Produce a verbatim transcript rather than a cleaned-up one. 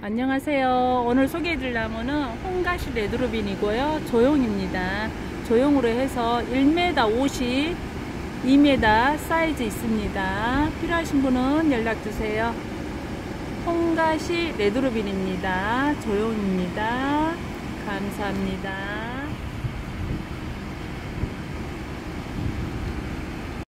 안녕하세요. 오늘 소개해드릴 나무는 홍가시 레드로빈이고요. 조용입니다. 조용으로 해서 일 미터 오십, 이 미터 사이즈 있습니다. 필요하신 분은 연락주세요. 홍가시 레드로빈입니다. 조용입니다. 감사합니다.